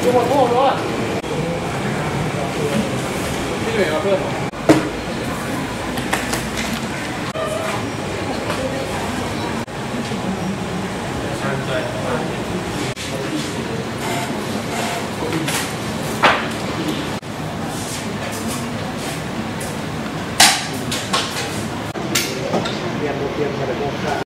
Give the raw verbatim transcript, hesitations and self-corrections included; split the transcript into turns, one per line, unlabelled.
หมดโม่ด้วยที่เหลือมาเพิ่มเตรียมเตรียมกระดาษ